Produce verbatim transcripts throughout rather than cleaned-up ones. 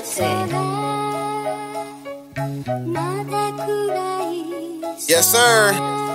Yes, sir.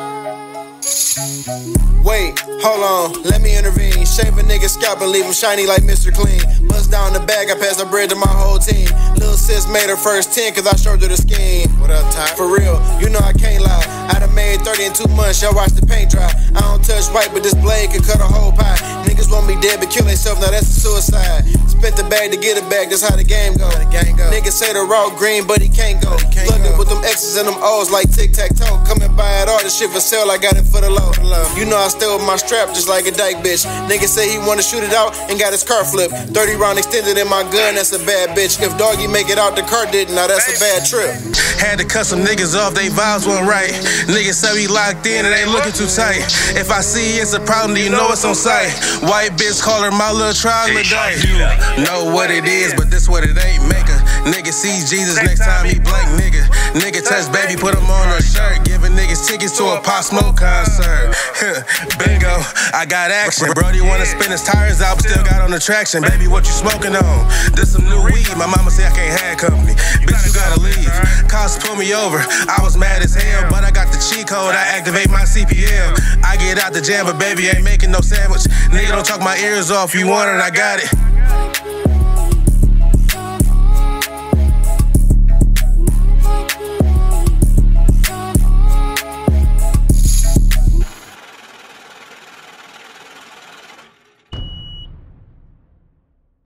Wait, hold on, let me intervene. Shave a nigga scalp and leave him shiny like Mister Clean. Bust down the bag, I passed the bread to my whole team. Lil' sis made her first ten cause I showed her the scheme. What up, Ty? For real, you know I can't lie. I done made thirty in two months, y'all watch the paint dry. I don't touch white, but this blade can cut a whole pie. Niggas want me dead but kill themselves, now that's a suicide. Spent the bag to get it back, that's how the game go. The game go. Niggas say the raw green, but he can't go. Plugged it with them X's and them O's like tic-tac-toe. Coming by at all, this shit for sale, I got it for the low. You know I still with my strap just like a dyke bitch. Nigga say he wanna shoot it out and got his car flipped. thirty round extended in my gun, that's a bad bitch. If doggy make it out, the car didn't, now that's a bad trip. Had to cut some niggas off, they vibes weren't right. Niggas say we locked in and they looking too tight. If I see it's a problem, you know it's on sight. White bitch call her my little troglodyte. You know what it is, but this what it ain't. Make a nigga see Jesus next time he blank, nigga. Nigga touch baby, put him on a shirt. Giving niggas tickets to a Pop Smoke concert. Bingo, I got action. Brody wanna spin his tires out, but still got on the traction. Baby, what you smoking on? This some new weed. My mama say I can't have company. Bitch, you gotta leave. Cops pull me over. I was mad as hell, but I got the cheat code. I activate my C P L. I get out the jam, but baby ain't making no sandwich. Nigga, don't talk my ears off. You want it, I got it.